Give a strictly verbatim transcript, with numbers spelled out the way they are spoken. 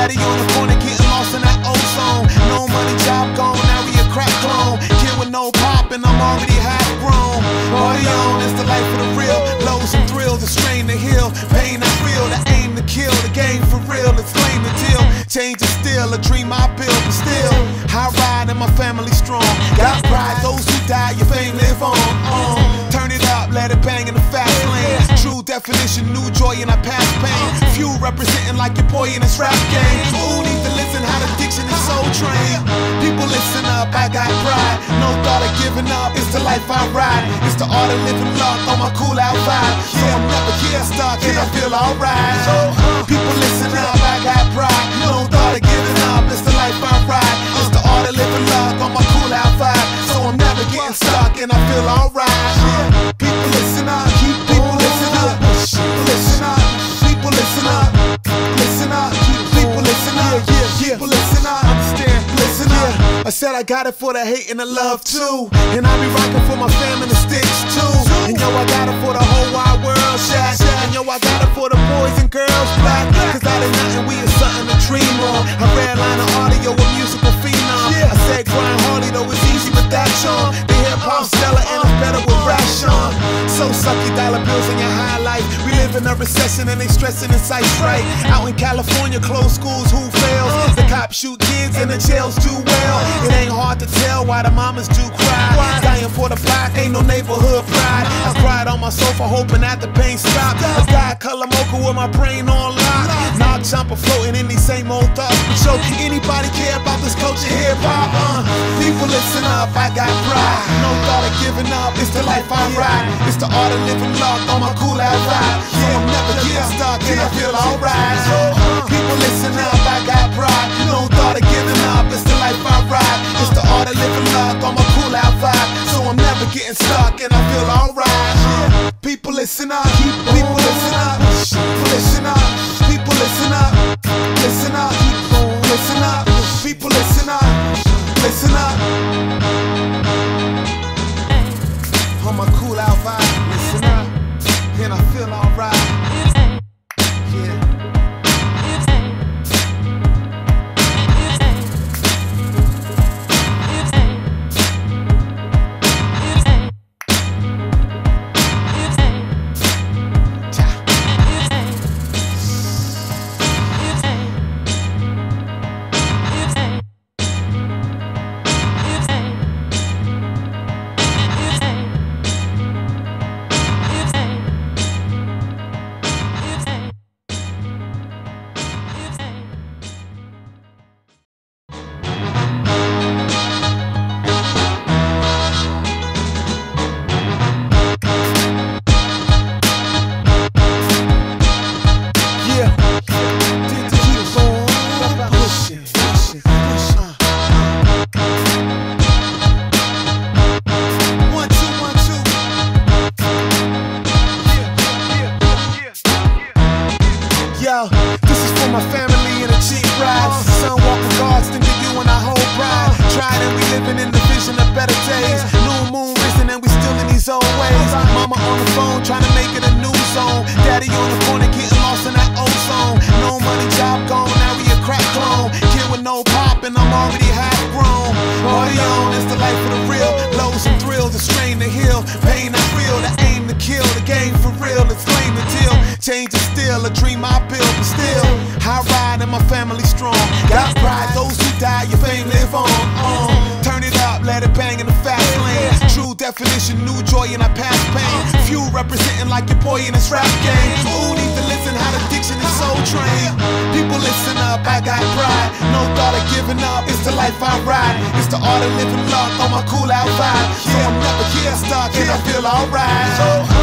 Daddy on the corner getting lost in that old zone. No money, job gone, now we a crack clone. Kid with no pop and I'm already half grown. Party on, it's the life of the real. Lows and thrills, the strain to heal. Pain I feel, the aim to kill. The game for real, it's flame to deal. Change is still a dream I build, but still I ride and my family strong. Got pride, those who die, your fame live on. on. Turn it up, let it bang in the fast lane. True definition, new joy in our past pain. Few representing like your boy in this rap game. Who need to listen how the diction is so trained? People listen up, I got pride. No thought of giving up, it's the life I ride. It's the art of living luck on my cool out vibe. So I'm never here stuck and I feel alright. People listen up, I got pride. No thought of giving up, it's the life I ride. It's the art of living luck on my cool out vibe. So I'm never getting stuck and I feel alright. People listen up, keep people listen up. People listen up, people listen up. Listen up, people listen up. People listen up, understand, listen up. I said I got it for the hate and the love too. And I be rocking for my fam and the sticks too. And yo, I got it for the whole wide world, Shaq. And yo, I got it for the boys and girls, black. Cause out of nothing, we is something to dream on. I redline the audio with musical phenom. I said grind Harley though it's easy with that Sean. The hip hop stellar and it's better with Rashawn. So sucky dollar bills in your high life. We live in a recession and they stressing in sight right. Out in California, closed schools, who fails? The cops shoot kids and the jails do well. It ain't hard to tell why the mamas do cry. Dying for the block, ain't no neighborhood pride. I cried on my sofa hoping that the pain stopped. A guy color mocha with my brain on lock. Knock jumper floating in these same old thoughts. But yo, anybody care about this culture hip hop? Uh, people listen up, I got pride. No thought of giving up, it's the life I ride. It's the art of living luck on my cool out vibe. So I'm never getting stuck and I feel alright. People listen up, I got pride. No thought of giving up, it's the life I ride. It's the art of living luck on my cool out vibe. So I'm never getting stuck and I feel alright. People listen up, people listen up, people listen up, people listen up, listen up, listen up, people listen up, listen up. On my cool out vibe, listen up, and I feel alright. Yeah. Yo, this is for my family and the cheap rides. Son walking guards, think of you and our whole pride. Tried and we living in the vision of better days. New moon risen and we still in these old ways. Mama on the phone trying to make it a new zone. Daddy on the corner getting lost in that old zone. No money, job gone, now we a crack clone. Kid with no pop and I'm already half grown. Party on, it's the life of the real. Lows and thrills, the strain to heal. Pain I feel, the aim to kill. The game for real, it's flame to deal. Change is still a dream I build, but still I ride and my family strong. Got pride, those who die, your fame live on. on. Turn it up, let it bang in the fast lane. True definition, new joy in our past pain. Few representing like your boy in this rap game. Who need to listen how the diction is so trained? People listen up, I got pride. No thought of giving up, it's the life I ride. It's the art of living luck on my cool out vibe. So I'm never here stuck and I feel alright.